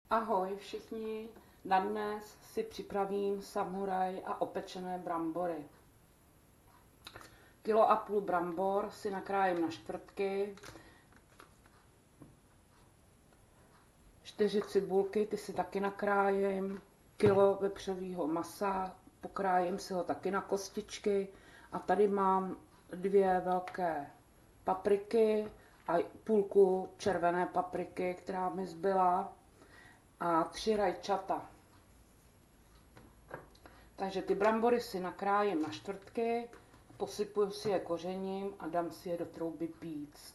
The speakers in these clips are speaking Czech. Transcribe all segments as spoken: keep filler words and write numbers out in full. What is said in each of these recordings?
Ahoj všichni, na dnes si připravím samuraj a opečené brambory. Kilo a půl brambor si nakrájím na čtvrtky, čtyři cibulky, ty si taky nakrájím, kilo vepřového masa, pokrájím si ho taky na kostičky a tady mám dvě velké papriky a půlku červené papriky, která mi zbyla, a tři rajčata. Takže ty brambory si nakrájím na čtvrtky, posypuju si je kořením a dám si je do trouby píct.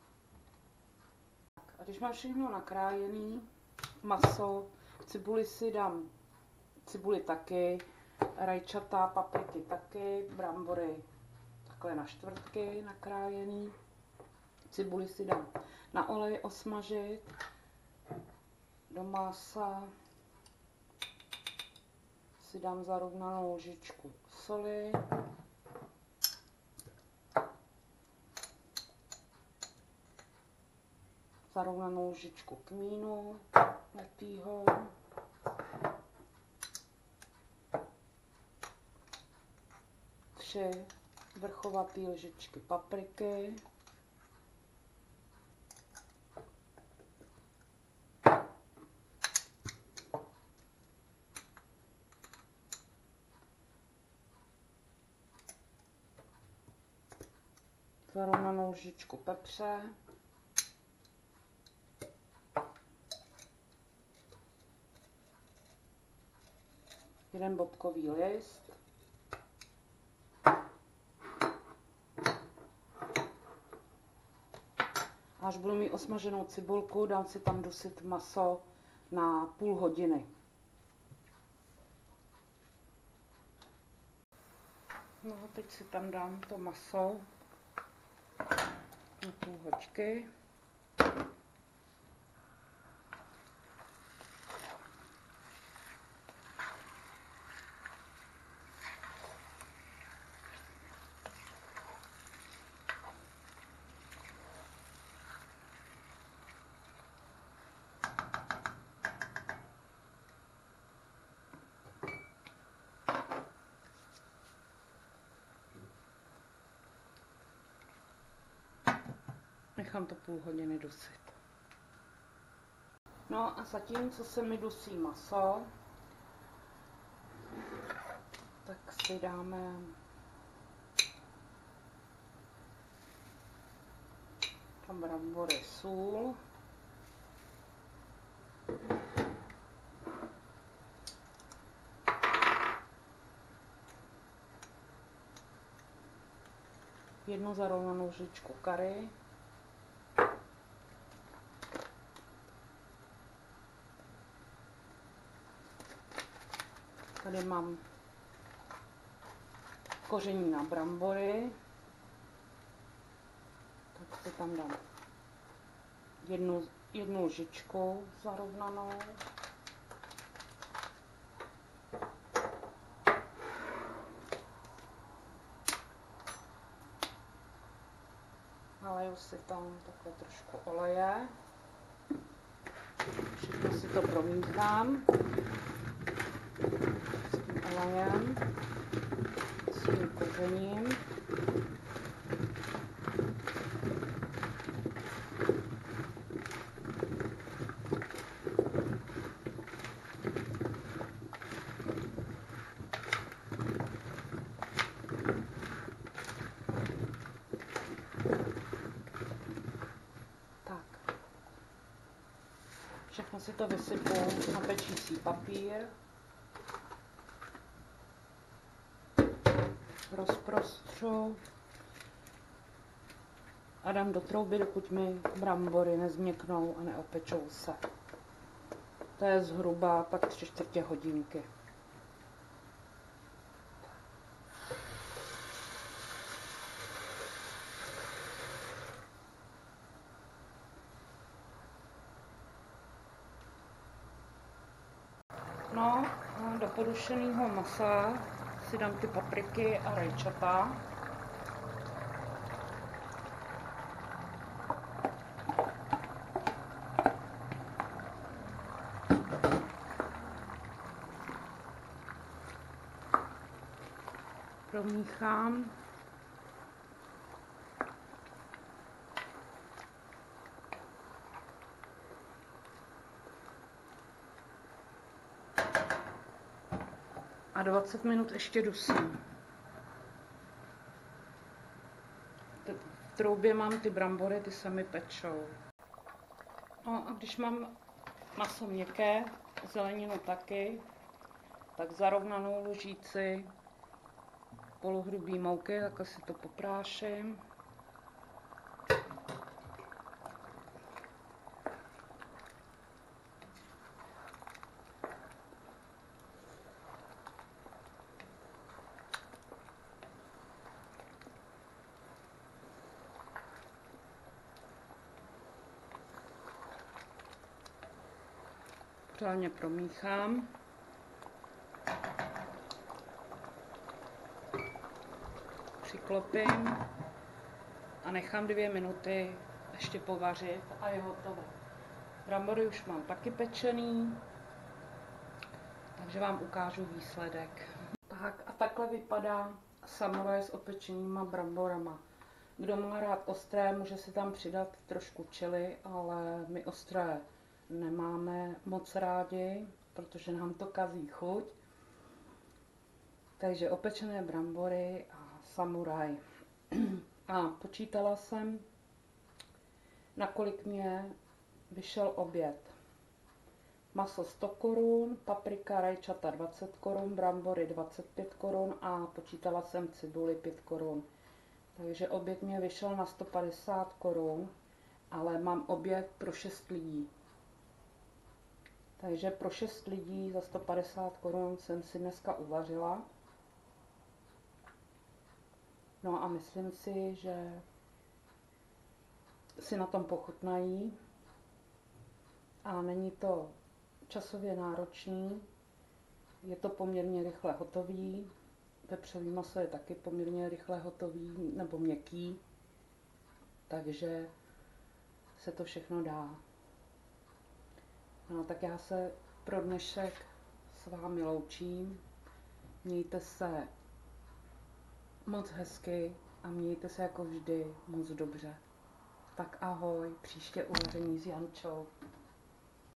A když mám všechno nakrájený, maso, cibuli si dám, cibuli taky, rajčata, papriky taky, brambory takhle na čtvrtky nakrájený, cibuli si dám na olej osmažit, do masa si dám zarovnanou lžičku soli, zarovnanou lžičku kmínu letýho, tři vrchovaté lžičky papriky, zarovnanou lžičku pepře, jeden bobkový list, až budu mít osmaženou cibulku, dám si tam dusit maso na půl hodiny. No a teď si tam dám to maso na půl hoďky. Nechám to půl hodiny dusit. No a zatímco se mi dusí maso, tak si dáme tam brambory, sůl, jednu zarovnanou lžičku curry, tady mám koření na brambory, tak si tam dám jednu, jednu lžičku zarovnanou. Naleju si tam takhle trošku oleje. Všechno si to promíchám s tím olejem, s tím kořením. Všechno si to vysypu na pečící papír, rozprostřu a dám do trouby, dokud mi brambory nezměknou a neopečou se. To je zhruba tak tři čtvrtě hodinky. No a do podušeného masa si dám ty papriky a rajčata. promíchám. A dvacet minut ještě dusím. V troubě mám ty brambory, ty se mi pečou. No a když mám maso měkké, zeleninu taky, tak za rovnanou lžíci polohrubý mouky, takhle si to popráším. Pořádně promíchám. Přiklopím a nechám dvě minuty ještě povařit a je hotové. Brambory už mám taky pečený, takže vám ukážu výsledek. Tak a takhle vypadá samuraj s opečenýma bramborama. Kdo má rád ostré, může si tam přidat trošku chili, ale my ostré nemáme moc rádi, protože nám to kazí chuť. Takže opečené brambory a samuraj. A počítala jsem, nakolik mě vyšel oběd. Maso sto korun, paprika rajčata dvacet korun, brambory dvacet pět korun a počítala jsem cibuli pět korun. Takže oběd mě vyšel na sto padesát korun, ale mám oběd pro šest lidí. Takže pro šest lidí za sto padesát korun jsem si dneska uvařila. No a myslím si, že si na tom pochutnají a není to časově náročný, je to poměrně rychle hotový, vepřový maso je taky poměrně rychle hotový nebo měkký, takže se to všechno dá. No tak já se pro dnešek s vámi loučím, mějte se moc hezky a mějte se jako vždy moc dobře. Tak ahoj, příště uvaření s Jančou.